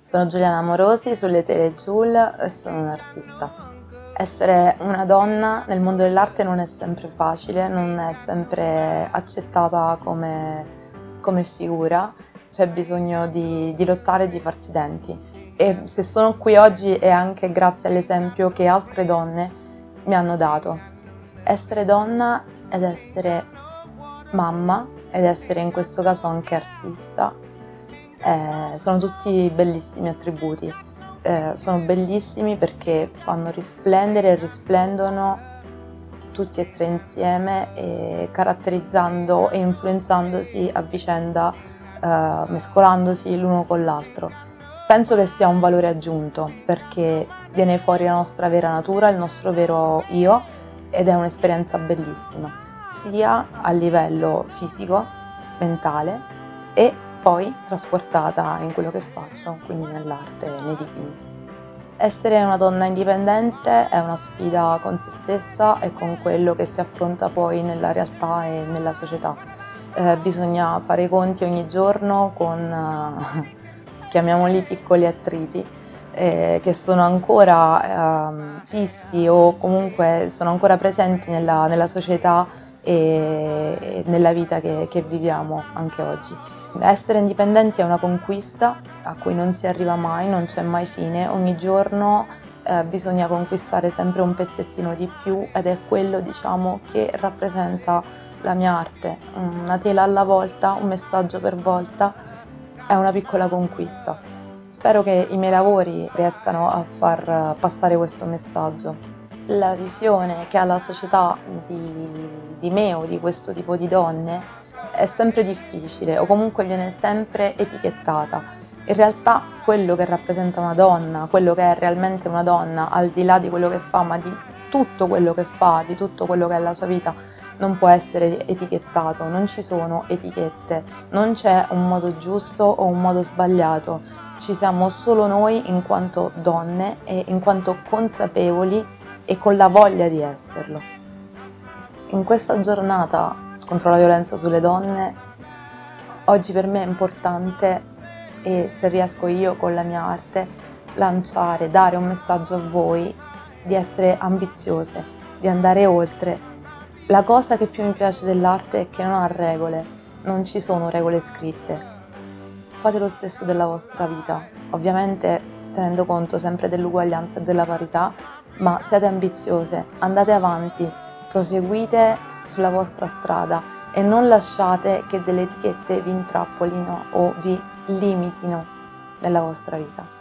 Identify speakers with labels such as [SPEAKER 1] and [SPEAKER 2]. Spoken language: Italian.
[SPEAKER 1] Sono Giuliana Morosi, sulle tele Giul e sono un'artista. Essere una donna nel mondo dell'arte non è sempre facile, non è sempre accettata come figura, c'è bisogno di lottare e di farsi i denti. E se sono qui oggi è anche grazie all'esempio che altre donne mi hanno dato. Essere donna ed essere mamma ed essere in questo caso anche artista sono tutti bellissimi attributi. Sono bellissimi perché fanno risplendere e risplendono tutti e tre insieme, caratterizzando e influenzandosi a vicenda, mescolandosi l'uno con l'altro. Penso che sia un valore aggiunto perché viene fuori la nostra vera natura, il nostro vero io, ed è un'esperienza bellissima, sia a livello fisico, mentale e poi trasportata in quello che faccio, quindi nell'arte e nei dipinti. Essere una donna indipendente è una sfida con se stessa e con quello che si affronta poi nella realtà e nella società. Bisogna fare i conti ogni giorno con, chiamiamoli piccoli attriti, che sono ancora fissi o comunque sono ancora presenti nella società e nella vita che viviamo anche oggi. Essere indipendenti è una conquista a cui non si arriva mai, non c'è mai fine, ogni giorno bisogna conquistare sempre un pezzettino di più ed è quello, diciamo, che rappresenta la mia arte, una tela alla volta, un messaggio per volta, è una piccola conquista. Spero che i miei lavori riescano a far passare questo messaggio. La visione che ha la società di me o di questo tipo di donne è sempre difficile o comunque viene sempre etichettata. In realtà quello che rappresenta una donna, quello che è realmente una donna, al di là di quello che fa, ma di tutto quello che fa, di tutto quello che è la sua vita, non può essere etichettato, non ci sono etichette, non c'è un modo giusto o un modo sbagliato, ci siamo solo noi in quanto donne e in quanto consapevoli e con la voglia di esserlo. In questa giornata contro la violenza sulle donne, oggi per me è importante, e se riesco io con la mia arte, lanciare, dare un messaggio a voi di essere ambiziose, di andare oltre. La cosa che più mi piace dell'arte è che non ha regole, non ci sono regole scritte. Fate lo stesso della vostra vita, ovviamente tenendo conto sempre dell'uguaglianza e della parità, ma siate ambiziose, andate avanti, proseguite sulla vostra strada e non lasciate che delle etichette vi intrappolino o vi limitino nella vostra vita.